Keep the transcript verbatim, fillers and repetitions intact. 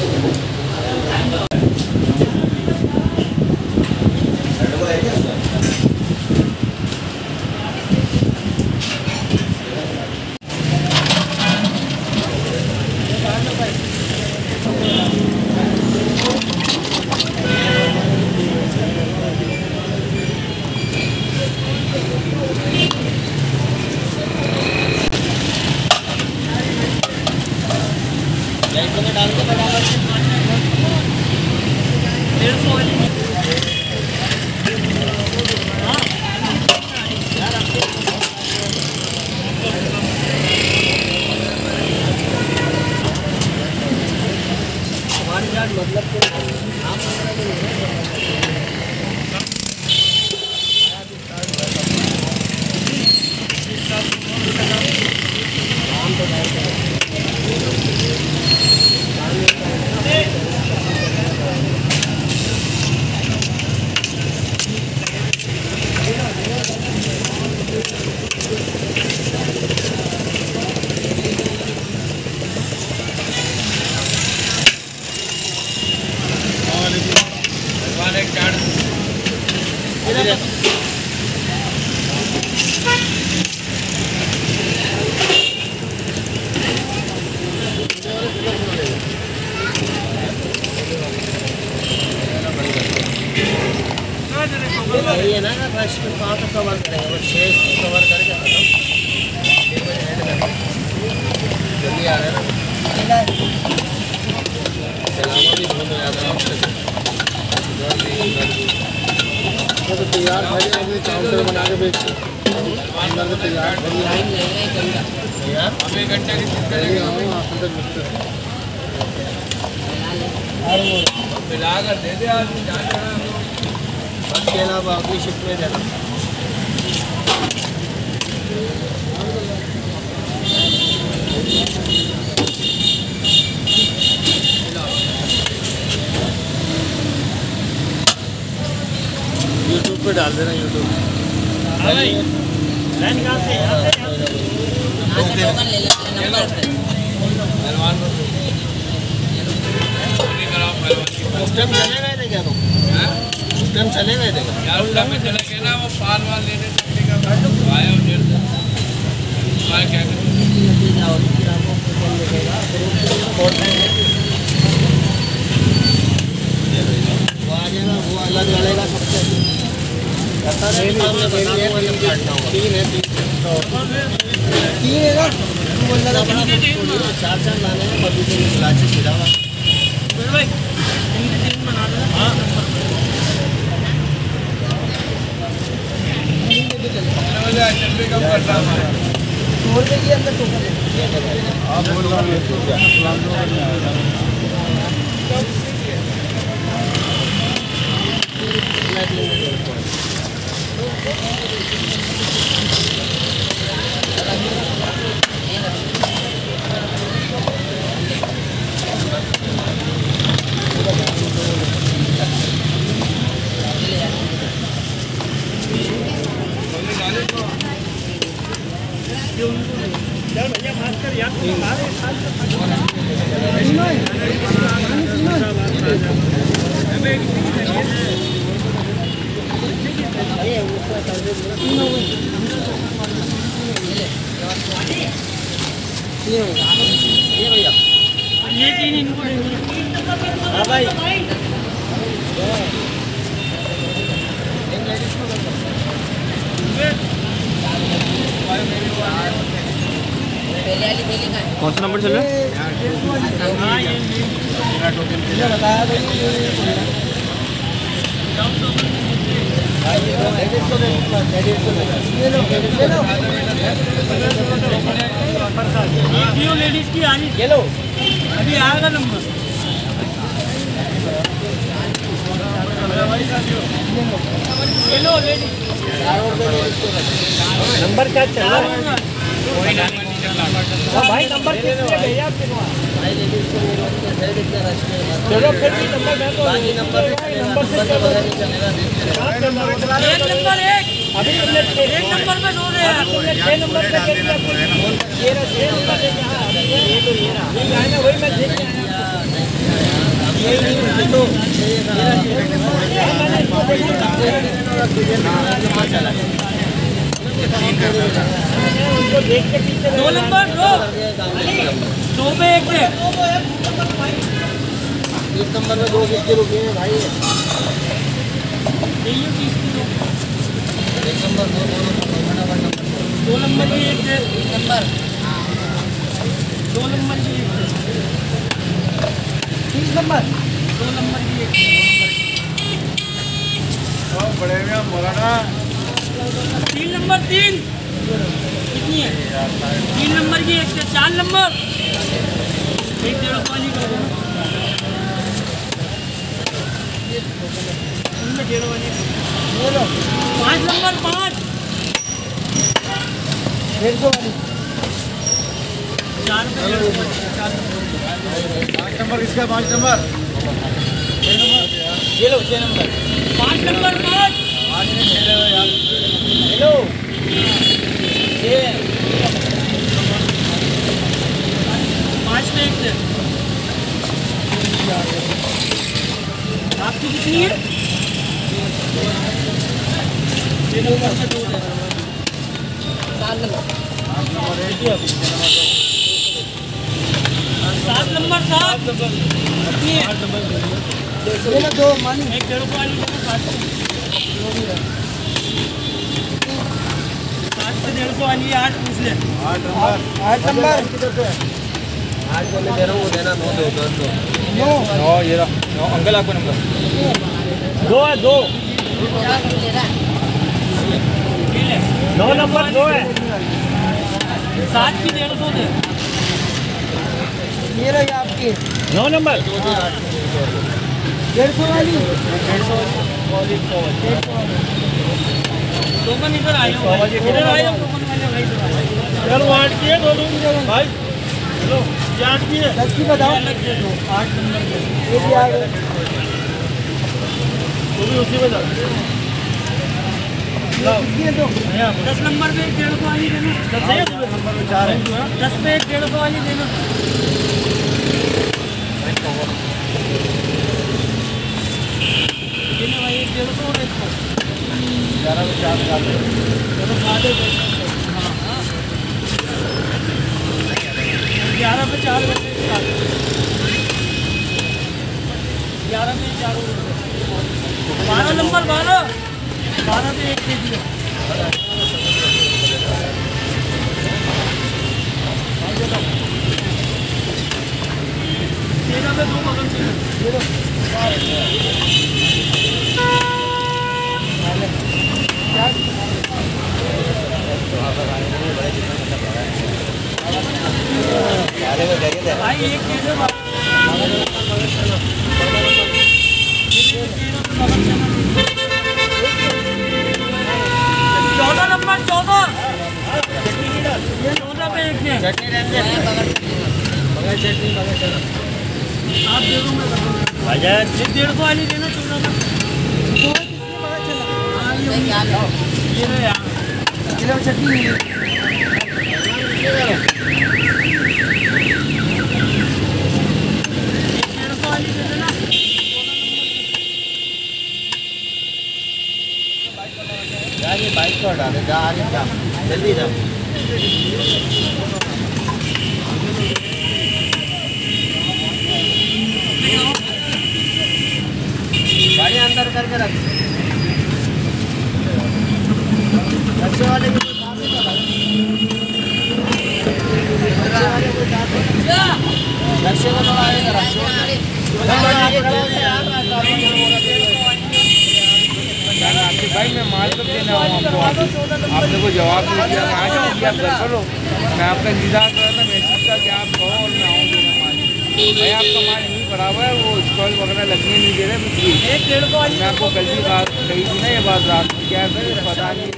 ये है ना रश में कहाँ तक कवर करेंगे, वो छः कवर करके खत्म। जल्दी आ रहे हैं ना, सलामा भी बहुत हो जाता है। तो तैयार भाई आपने काउंटर बना के बेचते अंदर से तैयार यार हम एक घंटे की मिला कर दे दे आदमी के अलावा अगली शिफ्ट में देना। यूट्यूब पे डाल देना, यूट्यूब लाइन कहाँ से यहाँ से टोकन ले लेते हैं नंबर पे पहलवान उस टाइम चले गए थे क्या तुम? उस टाइम चले गए थे यार, उस टाइम में चले गए ना, वो पाल वाल लेने का आया उधर से क्या करें वो आ जाएगा, वो अलग लड़ेगा सबसे तीन है तीन है ना चार चार लाने हैं बबी के इलाज से गिरा भाई तीन बना दो। हाँ चल कम कर रहा हमारा छोड़ देगी अंदर टोकन आप बोल रहा हूँ ये भैया ये तीन इनको हाँ भाई कौन सा नंबर चल रहा है? बताया लेडीज की आ रही ये लो अभी आएगा नंबर ये लो लेडीज नंबर क्या चल रहा है भाई नंबर भैया चलो फिर भी नंबर मैं तो नंबर नंबर से नंबर एक अभी तुमने एक नंबर पे दो रहे हैं तुमने छह नंबर पे ये रहा छह नंबर लेके आ ये तो ये रहा वही मैं देख दो नंबर दो दो पे एक पे एक नंबर में दो किसके रुके हैं भाई? यही तीस किलो एक नंबर दो नंबर दो नंबर की एक नंबर दो नंबर की एक तीस नंबर दो नंबर की एक बड़े में मौलाना तीन नंबर तीन कितनी है? तीन नंबर की एक से चार नंबर एक डेढ़ वाली कर दो डेढ़ वाली पाँच नंबर पाँच डेढ़ सौ वाली चार पाँच नंबर इसका पाँच नंबर ये लो छः नंबर पाँच नंबर पाँच हेलो पाँच में एक आपकी कितनी है? सात नंबर सात कितनी है? दो मानी एक डेढ़ सौ वाली सात से डेढ़ सौ वाली आठ पूछ ले आठ नंबर आठ नंबर आज बोले दे रहा हूँ वो देना नौ दो दो दो नौ नौ ये रहा नौ अंकल आपको नंबर दो है दो नौ नंबर दो है सात की डेढ़ सौ दे ये रही आपकी नौ नंबर डेढ़ सौ वाली डेढ़ सौ वाली टोकन इधर आए हो इधर आए हो टोकन वाले भाई इधर आठ की है दोनों भाई हेलो ये आठ की है दस की बताओ अलग दे दो आठ नंबर के ये भी आ गए वो भी उसी में जाओ दो दस नंबर पे एक डेढ़ सौ वाली देना दस नंबर में चार है दस पे एक डेढ़ सौ वाली देना भाई एक डेढ़ सौ ग्यारह में चार चलो साढ़े ग्यारह पे चार ग्यारह पे चार बारह नंबर बारह बारह पे एक दे दिया तेरह पे दो बगल से भाई एक दे दो चौदह नंबर चौदह चौदह पे एक है चटनी रहते हैं बगैर चटनी बगैर चटनी आप दे दो मैं डेढ़ सौ वाली देना चौदह का ये लो यार ये चटनी बाइक को हटा दे जा आगे जा जल्दी जा गाड़ी अंदर करके रख रक्षे वाले की कोई काम नहीं कर रक्षे को थोड़ा आगे कर भाई मैं माल कब देना हूँ आपको आपने कोई जवाब नहीं दिया मैं आ जाऊँगी आप घर पर हो मैं आपका इंतजार कर रहा था मैसेज का कि आप कहो और मैं आऊँगी माल भाई आपका माल नहीं बराबर है वो स्टॉल वगैरह लगने नहीं दे रहे कुछ भी एक डेढ़ सौ मैं आपको कल भी बात कही थी ना ये बात रात में क्या है पता नहीं